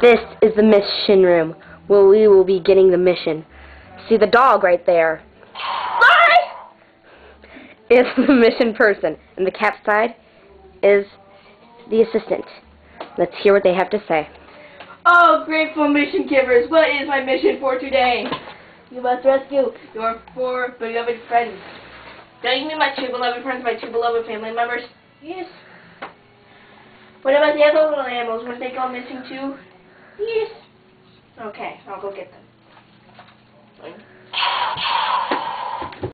This is the mission room, where we will be getting the mission. See the dog right there? It's the mission person, and the cat side is the assistant. Let's hear what they have to say. Oh, grateful mission givers, what is my mission for today? You must rescue your 4 beloved friends. Don't you mean my 2 beloved friends, my 2 beloved family members? Yes. What about the other little animals? Wouldn't they go missing too? Yes. Okay, I'll go get them.